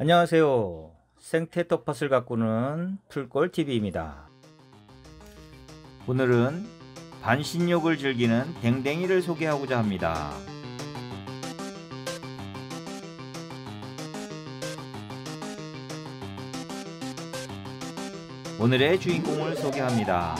안녕하세요. 생태 텃밭을 가꾸는 풀골TV입니다. 오늘은 반신욕을 즐기는 댕댕이를 소개하고자 합니다. 오늘의 주인공을 소개합니다.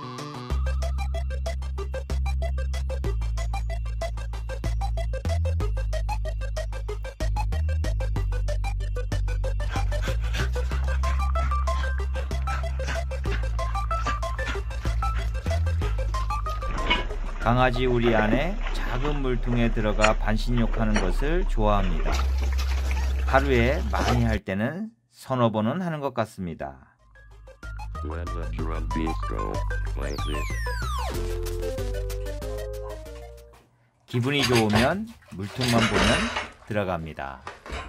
강아지 우리 안에 작은 물통에 들어가 반신욕하는 것을 좋아합니다. 하루에 많이 할 때는 서너 번은 하는 것 같습니다. 기분이 좋으면 물통만 보면 들어갑니다.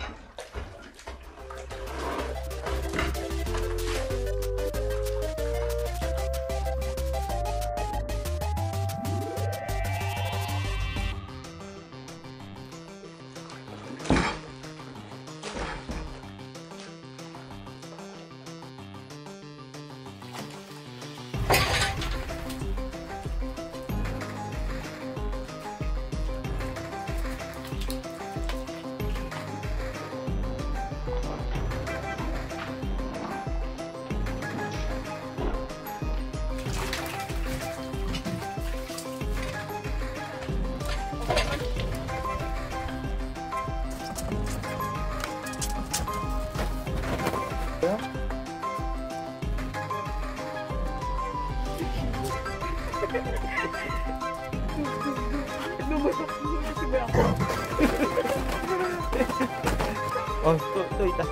또 있다.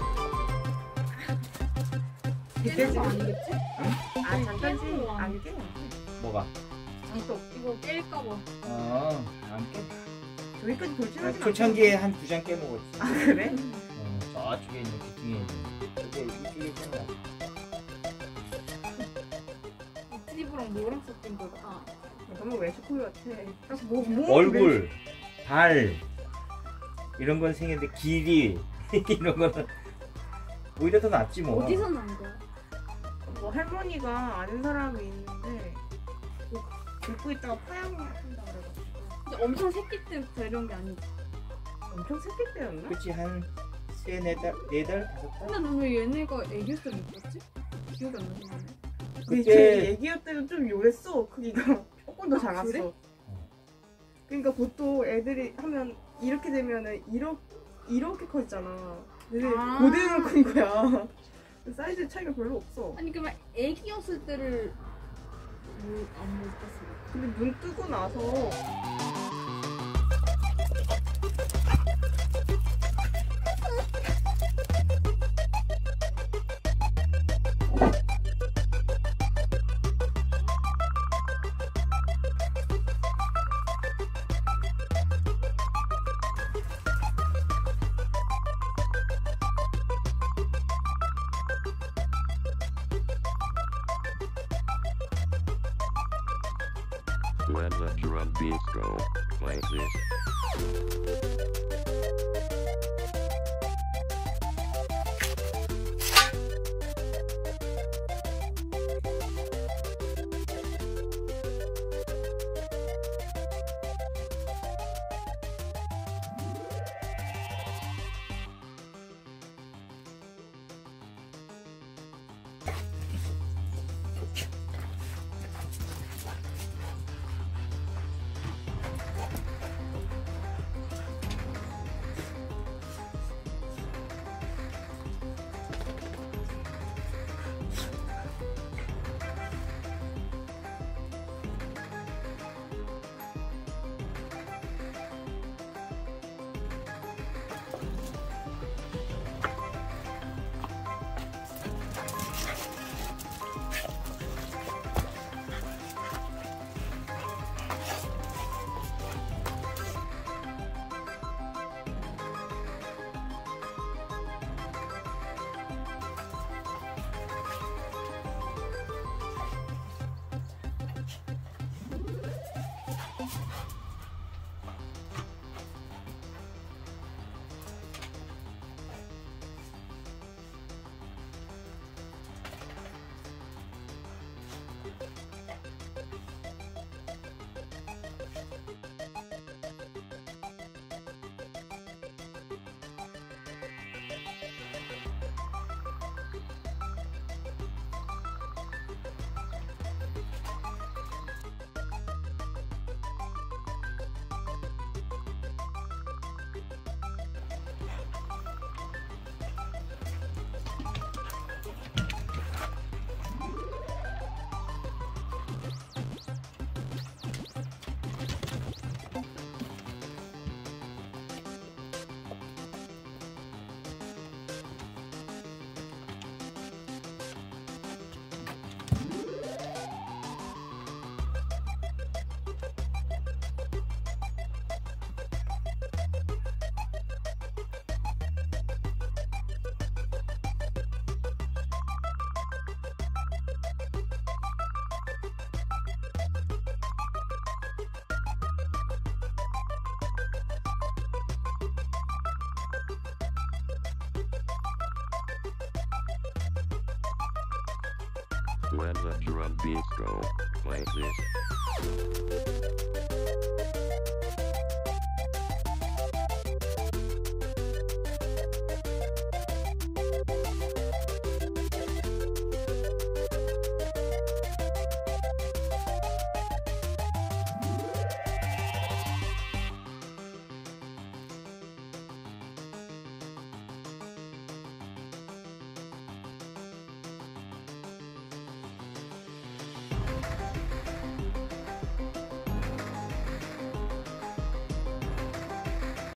빗대지 아니겠지? 응? 아 잠깐지 안 깨. 뭐가? 장독 이거 깰까봐. 안 깨. 저기까지 돌진하지 마. 초창기에 한 2장 깨먹었지. 아 그래? 저쪽에 있는 기둥에 있는. 이쪽에 있잖아. 트리브랑 뭐랑 섞인 거다. 너무 웨시콜 같아. 그래서 뭐 얼굴, 발 이런 건 생겼는데 길이 이런 거는 오히려 더 낫지 뭐. 어디서 난 거야? 뭐 할머니가 아는 사람이 있는데 긁고 있다가 파양을 한다 그래가지고. 근데 엄청 새끼 때부터 이런 게 아니지. 엄청 새끼 때였나? 그치 한 3, 4달, 4달, 5달? 근데 너 왜 얘네가 애기였을 때 못 봤지? 기억이 안 나지 나는. 근데 그때- 제 얘기할 때는 좀 요랬어. 크기가 조금 더 작았어. 그래? 그러니까 보통 애들이 하면 이렇게 되면은 이렇게 커지잖아. 근데 아. 그대로 큰 거야. 사이즈 차이가 별로 없어. 아니 그러면 애기였을 때를 안 봤어. 근데 눈 뜨고 나서 When the drum beats go like this. When the drum beat go like this.